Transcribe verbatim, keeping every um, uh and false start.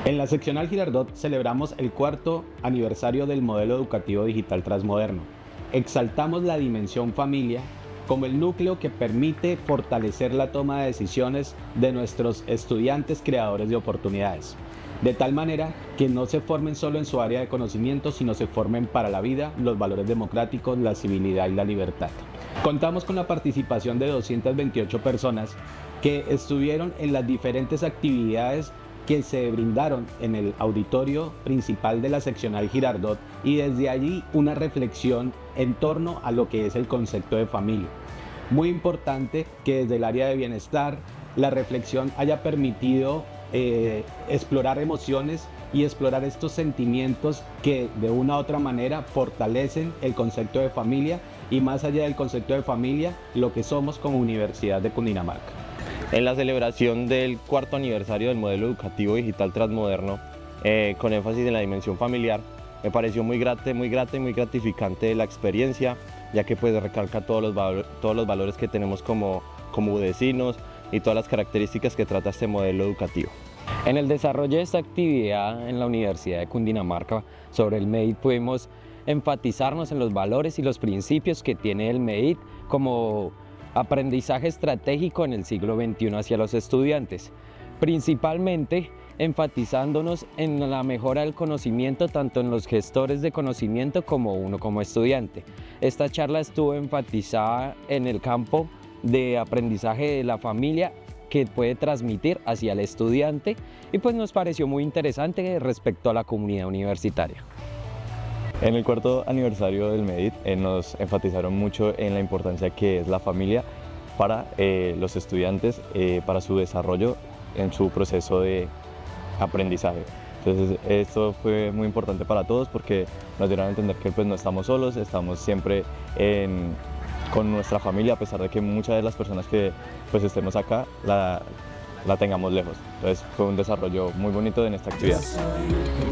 En la seccional Girardot celebramos el cuarto aniversario del modelo educativo digital transmoderno. Exaltamos la dimensión familia como el núcleo que permite fortalecer la toma de decisiones de nuestros estudiantes creadores de oportunidades, de tal manera que no se formen solo en su área de conocimiento, sino se formen para la vida los valores democráticos, la civilidad y la libertad. Contamos con la participación de doscientas veintiocho personas que estuvieron en las diferentes actividades que se brindaron en el auditorio principal de la seccional Girardot, y desde allí una reflexión en torno a lo que es el concepto de familia. Muy importante que desde el área de bienestar la reflexión haya permitido eh, explorar emociones y explorar estos sentimientos que de una u otra manera fortalecen el concepto de familia, y más allá del concepto de familia, lo que somos como Universidad de Cundinamarca. En la celebración del cuarto aniversario del modelo educativo digital transmoderno, eh, con énfasis en la dimensión familiar, me pareció muy grata, muy grata y muy gratificante la experiencia, ya que pues recalca todos los, valor, todos los valores que tenemos como, como vecinos y todas las características que trata este modelo educativo. En el desarrollo de esta actividad en la Universidad de Cundinamarca sobre el MEDIT pudimos enfatizarnos en los valores y los principios que tiene el MEDIT como aprendizaje estratégico en el siglo veintiuno hacia los estudiantes, principalmente enfatizándonos en la mejora del conocimiento tanto en los gestores de conocimiento como uno como estudiante. Esta charla estuvo enfatizada en el campo de aprendizaje de la familia que puede transmitir hacia el estudiante, y pues nos pareció muy interesante respecto a la comunidad universitaria. En el cuarto aniversario del MEDIT eh, nos enfatizaron mucho en la importancia que es la familia para eh, los estudiantes, eh, para su desarrollo en su proceso de aprendizaje. Entonces esto fue muy importante para todos porque nos dieron a entender que pues, no estamos solos, estamos siempre en, con nuestra familia, a pesar de que muchas de las personas que pues, estemos acá la, la tengamos lejos. Entonces fue un desarrollo muy bonito en esta actividad.